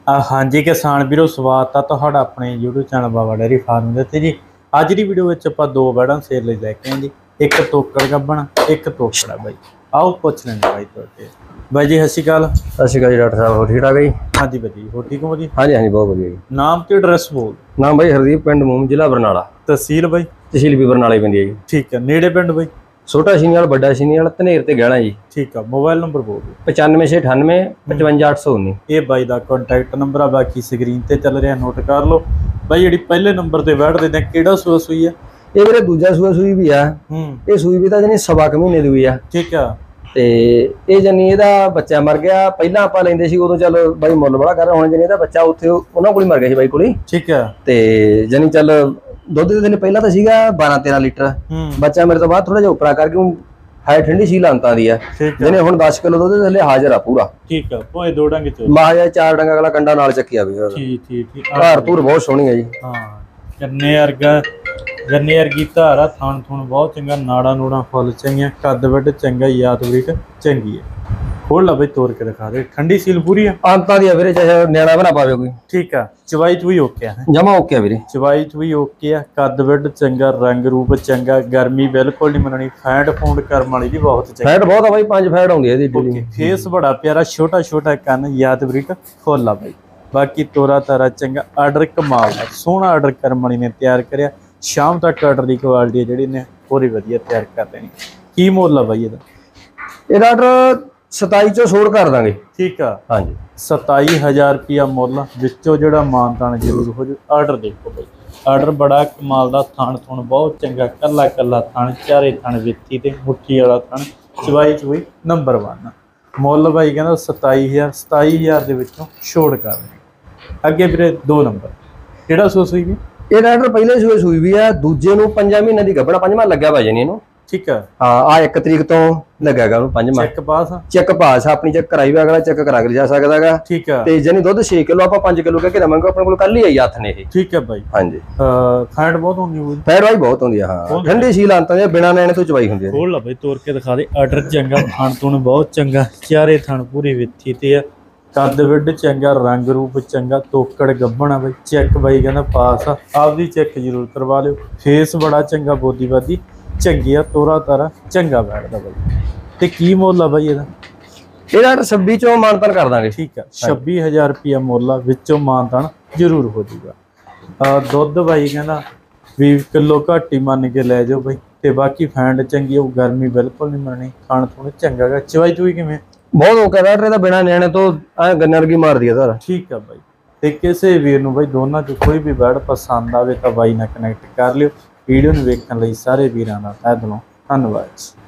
हाँ जी किसान वीरो स्वागत है तुहाडा अपने YouTube channel Baba dairy farm दे जी। अज की वीडियो में आप दो बैड़ा सेल लैके आए जी। एक तोकड़ गब्बन एक तोकड़ा बाई। आओ पुछ लेंगे बाई तुहाडे बाई जी। सत श्री अकाल। सत श्री अकाल जी डॉक्टर साहब, ठीक ठाक है जी? हाँ जी भाई, हो ठीक हो जी? हाँ जी हाँ जी, बहुत बढ़िया जी। नाम तो एड्रैस बोल। नाम भाई हरदीप, पिंड मूम, जिला बरनाला। तहसील बाई? तहसील भी बरनाला ही पैंदी है जी। ठीक है, नेड़े पिंड बाई? छोटा सीनियाल, बड़ा सीनियाल, धनेर ते गहना जी। ठीक है, मोबाइल नंबर बोल 9598 55819। ये बाई का कॉन्टैक्ट नंबर आ, बाकी स्क्रीन ते चल रहा, नोट कर लो बाई। जी पहले नंबर ते बैठ देते किहड़ा सूआ सूई है? ये मेरे दूजा सूआ सूई भी है। ये सूई भी जानी सवा क महीने दी हुई है। ठीक है। ਤੇ ਇਹ ਜਨੀ ਇਹਦਾ ਬੱਚਾ ਮਰ ਗਿਆ। ਪਹਿਲਾਂ ਆਪਾਂ ਲੈਂਦੇ ਸੀ ਉਦੋਂ ਚੱਲ ਬਾਈ ਮੁੱਲ ਬੜਾ ਕਰ, ਹੁਣ ਜਨੀ ਇਹਦਾ ਬੱਚਾ ਉੱਥੇ ਉਹਨਾਂ ਕੋਲ ਹੀ ਮਰ ਗਿਆ ਸੀ ਬਾਈ ਕੋਲ ਹੀ। ਠੀਕ ਹੈ। ਤੇ ਜਨੀ ਚੱਲ ਦੁੱਧ ਦੇ ਦਿਨ ਪਹਿਲਾਂ ਤਾਂ ਸੀਗਾ 12-13 ਲੀਟਰ। ਬੱਚਾ ਮੇਰੇ ਤੋਂ ਬਾਅਦ ਥੋੜਾ ਜਿਹਾ ਉਪਰਾ ਕਰਕੇ ਹੁਣ ਹਾਈ ਠੰਡੀ ਸੀ ਲਾਂਤਾਂ ਦੀ ਆ। ਜਨੇ ਹੁਣ 10 ਕਿਲੋ ਦੁੱਧ ਦੇ ਥੱਲੇ ਹਾਜ਼ਰ ਆ ਪੂਰਾ। ਠੀਕ ਹੈ, ਭੋਏ ਦੋ ਡੰਗ ਚ ਮਾਇਆ 4 ਡੰਗਾ ਅਗਲਾ ਕੰਡਾ ਨਾਲ ਚੱਕਿਆ ਵੀ। ਠੀਕ ਠੀਕ ਠੀਕ। ਘਰ ਧੂਰ ਬਹੁਤ ਸੋਹਣੀ ਹੈ ਜੀ। ਹਾਂ, ਗੰਨੇ ਵਰਗਾ गन्ने वर्गी धार आ। थान थुन बहुत चंगा, नाड़ा नूड़ा फुल चंगिया, कद वड चंगा, याद बरीक चंगी है। खोल ला बई, तोड़ के दिखा दे। ठंडी सील पूरी है? आंता दी वीरे, चाहे न्याणा बना पावे कोई। ठीक है। चवाई चुई ओके है? जमा ओके वीरे। चवाई चुई ओके है, कद वड चंगा, रंग रूप चंगा, गर्मी बिल्कुल नहीं मननी। फैट फूड करम वाली भी बहुत चंगी। फैट बहुत है भाई, 5 फैट आउंदी है दी। फेस बड़ा प्यारा, छोटा छोटा कन, याद बरीक। खोल ला बई, बाकी तोरा तारा चंगा। आर्डर कमाल है, सोहना आर्डर करम वाली ने तैयार करया। शाम तक आर्डर की क्वालिटी जी ने पूरी वधिया तैयार कर देनी। की मुल है बई ਇਹਦਾ आर्डर 27 चो छोड़ कर देंगे। ठीक है। हाँ जी, 27,000 रुपया मुल, विचों जो मानतान जरूर हो जाए। आर्डर देखो बई, आर्डर बड़ा कमाल का। थान थुन बहुत चंगा, कला कला थान, चारे थान विथी ते मुट्ठी वाला थान, चवाई चुई नंबर 1। मुल बई कहना 27,000, 27,000 के विचों छोड़ कर देंगे। अगे फिर 2 नंबर किहड़ा सूई भी? ਇਹ ਡਾਕਟਰ ਪਹਿਲੇ ਸੂਏ ਸੂਈ ਵੀ ਆ, ਦੂਜੇ ਨੂੰ 5 ਮਹੀਨੇ ਦੀ ਗੱਭਣਾ, 5ਵਾਂ ਲੱਗਿਆ ਵਾ ਜਣੀ ਇਹਨੂੰ। ਠੀਕ ਹੈ। ਹਾਂ, ਆ 1 ਤਰੀਕ ਤੋਂ ਲੱਗਾਗਾ ਉਹਨੂੰ 5ਵਾਂ। ਚੈੱਕ ਪਾਸ? ਚੈੱਕ ਪਾਸ, ਆਪਣੀ ਚੈੱਕ ਕਰਾਈ ਵੀ ਅਗਲਾ ਚੈੱਕ ਕਰਾ ਕੇ ਜਾ ਸਕਦਾਗਾ। ਠੀਕ ਹੈ। ਤੇ ਜਣੀ ਦੁੱਧ 6 ਕਿਲੋ ਆਪਾਂ 5 ਕਿਲੋ ਕਹਿ ਕੇ ਦਵਾਂਗੇ। ਆਪਣੇ ਕੋਲ ਕੱਲ ਹੀ ਆਈ ਹੱਥ ਨੇ ਇਹ। ਠੀਕ ਹੈ ਬਾਈ। ਹਾਂਜੀ। ਫੈਟ ਬਹੁਤ ਹੁੰਦੀ ਹੋਊਗੀ? ਫੈਟ ਬਾਈ ਬਹੁਤ ਹੁੰਦੀ ਆ। ਹਾਂ, ਠੰਡੀ ਸੀਲ ਆਂਤਾਂ ਦੇ ਬਿਨਾ ਨੈਣੇ ਤੋਂ ਚਵਾਈ ਹੁੰਦੀ ਹੈ। ਖੋਲ ਲਾ ਬਾਈ, ਤੋੜ ਕੇ ਦਿਖਾ ਦੇ। ਆਰਡਰ ਚੰਗਾ, ਥਣ ਤੁਣ ਬਹੁਤ ਚੰਗਾ, ਚਾਰੇ ਥਣ ਪੂਰੀ ਵਿੱਥੀ ਤੇ ਆ, कद विड चंगा, रंग रूप चंगा, तोकड़ गब्बन है बई। चैक बई कहना पास आ, आपदी चैक जरूर करवा लियो। फेस बड़ा चंगा, बोदी बादी चंगी आ, तोरा तारा चंगा बैठदा बई। ते की मुल आ बई ਇਹਦਾ? ਇਹਦਾ 26 ਚੋਂ ਮਾਨਤਾਨ ਕਰ ਦਾਂਗੇ। ठीक है, 26,000 रुपया मुल आ, विचों मानतान जरूर हो जाऊगा। दुध बई कहना भी किलो घट ही मन के लै जाओ बई। ते बाकी फैंड चंगी हो, गर्मी बिल्कुल नहीं मननी। खाण थोड़ा चंगा गा। चवाई चुई किवें? बहुत ओके बैठ रहा, बिना नियाणे तो गन्ने वर्गी मार दिया सर। ठीक है भाई। ते किसी वीर नूं भाई दोनों चों कोई भी बैड पसंद आवे तो बाई नाल कनैक्ट कर लियो। वीडियो नूं वेखण लई सारे वीरां दा तहे दिलों धन्नवाद।